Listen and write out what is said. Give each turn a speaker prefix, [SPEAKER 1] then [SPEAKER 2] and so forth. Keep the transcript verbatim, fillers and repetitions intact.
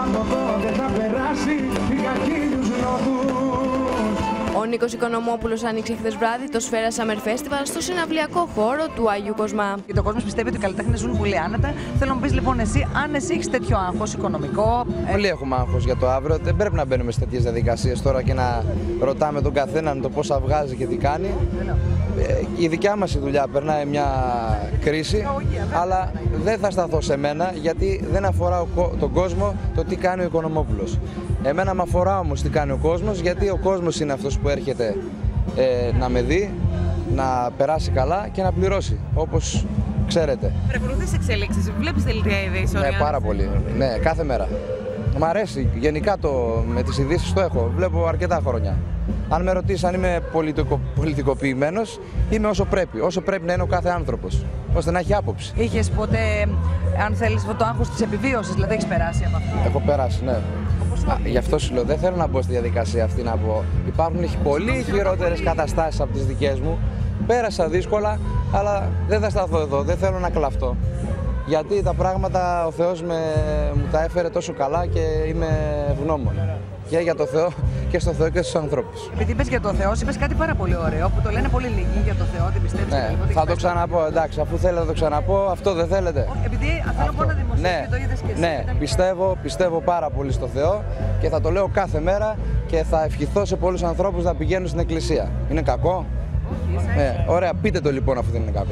[SPEAKER 1] Ο Νίκος Οικονομόπουλος άνοιξε χθες βράδυ το Σφαίρα Summer Festival στο συναυλιακό χώρο του Άγιου Κοσμά.
[SPEAKER 2] Και ο κόσμος πιστεύει ότι οι καλλιτέχνες ζουν πολύ άνετα. Θέλω να μου πεις λοιπόν εσύ, αν εσύ έχεις τέτοιο άγχος οικονομικό.
[SPEAKER 3] Όλοι έχουμε άγχος για το αύριο. Δεν πρέπει να μπαίνουμε σε τέτοιες διαδικασίες τώρα και να ρωτάμε τον καθέναν το πόσα βγάζει και τι κάνει. Η δικιά μας η δουλειά περνάει μια κρίση, αλλά δεν θα σταθώ σε μένα γιατί δεν αφορά τον κόσμο το τι κάνει ο Οικονομόπουλος. Εμένα με αφορά όμως τι κάνει ο κόσμος, γιατί ο κόσμος είναι αυτός που έρχεται ε, να με δει, να περάσει καλά και να πληρώσει, όπως ξέρετε.
[SPEAKER 4] Παρακολουθείς εξέλιξεις, βλέπεις δελτία ειδήσεων?
[SPEAKER 3] Ναι, πάρα πολύ. Ναι, κάθε μέρα. Μ' αρέσει. Γενικά το, με τις ειδήσεις το έχω. Βλέπω αρκετά χρόνια. Αν με ρωτήσεις αν είμαι πολιτικο, πολιτικοποιημένος, είμαι όσο πρέπει. Όσο πρέπει να είναι ο κάθε άνθρωπος, ώστε να έχει άποψη.
[SPEAKER 2] Είχες ποτέ, αν θέλεις, το άγχος της επιβίωσης, δηλαδή έχεις περάσει από αυτό?
[SPEAKER 3] Έχω περάσει, ναι. Α, γι' αυτό σου λέω, δεν θέλω να μπω στη διαδικασία αυτή να πω. Υπάρχουν πολύ χειρότερες καταστάσεις από τις δικές μου. Πέρασα δύσκολα, αλλά δεν θα σταθώ εδώ. Δεν θέλω να κλαφτώ. Γιατί τα πράγματα ο Θεός με, μου τα έφερε τόσο καλά και είμαι ευγνώμων. Και για το Θεό και στο Θεό και στους ανθρώπους.
[SPEAKER 2] Επειδή είπες για το Θεό, είπες κάτι πάρα πολύ ωραίο που το λένε πολύ λίγοι για το Θεό, τι πιστεύεις?
[SPEAKER 3] Ναι, θα το ξαναπώ, εντάξει, αφού θέλετε να το ξαναπώ, αυτό δεν θέλετε?
[SPEAKER 2] Επειδή θέλω να δημοσιεύσει
[SPEAKER 3] ναι,
[SPEAKER 2] και το είδες και εσύ.
[SPEAKER 3] Ναι, πιστεύω, πιστεύω πάρα πολύ στο Θεό και θα το λέω κάθε μέρα και θα ευχηθώ σε πολλούς ανθρώπους να πηγαίνουν στην εκκλησία. Είναι κακό?
[SPEAKER 2] Όχι,
[SPEAKER 3] ναι, ωραία, πείτε το λοιπόν αφού δεν είναι κακό.